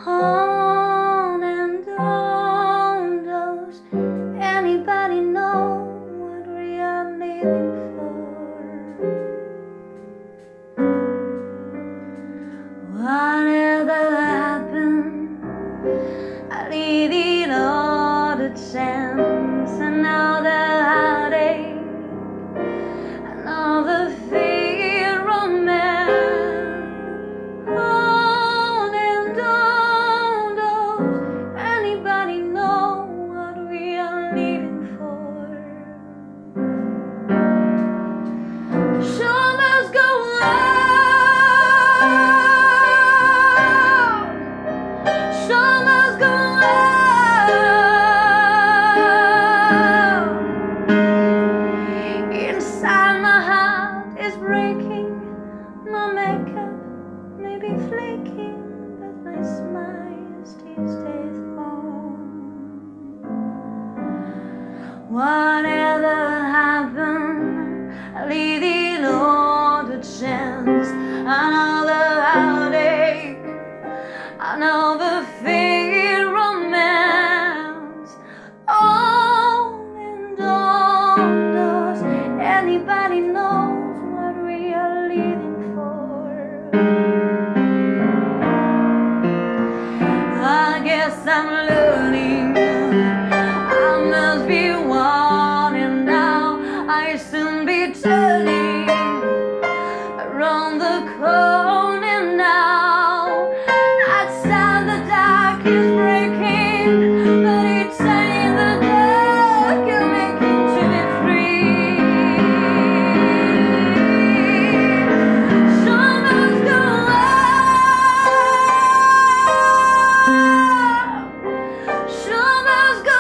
On and on does anybody know what we are living for? Whatever happened, I leave it all to chance. And now the heartache, and all the fear of man. On and on does anybody know what we are living for? Show must go on. Show must go on. Inside my heart is breaking. My makeup may be flaking, but my smile still stays on. Whatever happened, I leave it all to chance. I know the heartache, I know the fear romance. On and on does anybody knows what we are living for? I guess I'm learning, I must be warning now. I soon be turning around the corner now. Outside the dark is breaking, but it's in the dark you're making to be free. Show must go on. Show must go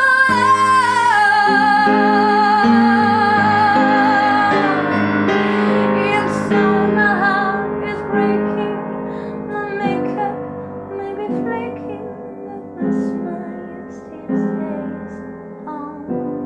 on. Inside my heart is breaking. My makeup may be flaking, but my smile still stays on.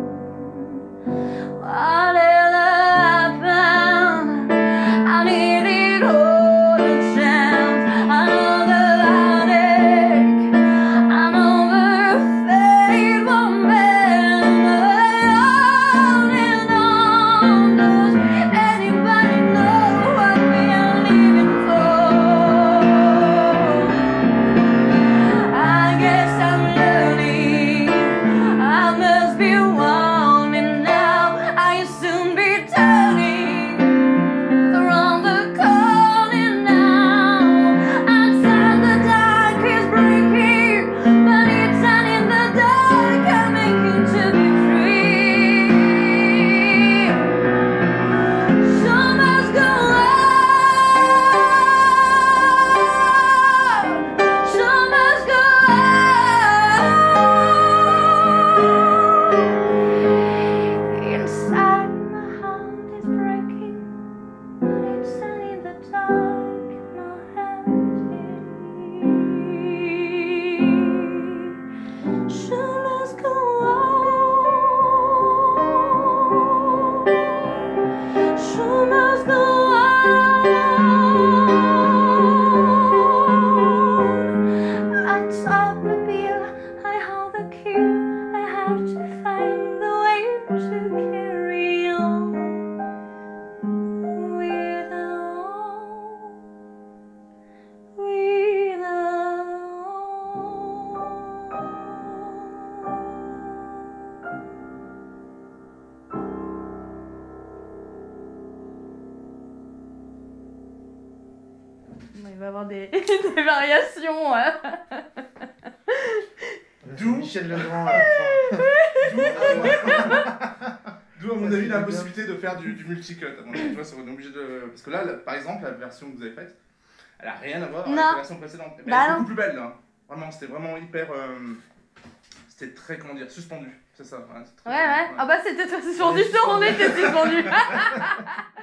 Whatever happened, I need it all to chance. I know the heartache, I know the fate won't mend. On and on does anybody know what we are living for? I guess I'm learning, I must be warning now. I soon be turning around the corner now. Outside the dark is breaking, but it's not in the dark I'm making to be free. Show must go on. Show must go on. Inside my heart is breaking, but it's not in the dark my hands is. Show must go on. Show must go on. I top the bill, I hold the key. I have to find the way to carry on Il va y avoir des variations. D'où Michel Legrand à la fin. D'où, à mon avis, la possibilité de faire du multicut. À mon avis, tu vois, on est obligé de... Parce que là, par exemple, la version que vous avez faite, elle a rien à voir avec la version précédente. Mais elle est beaucoup plus belle, là. Vraiment, c'était vraiment hyper... C'était très, comment dire, suspendu. C'est ça. Ouais. Ah bah c'était très suspendu, on était suspendu.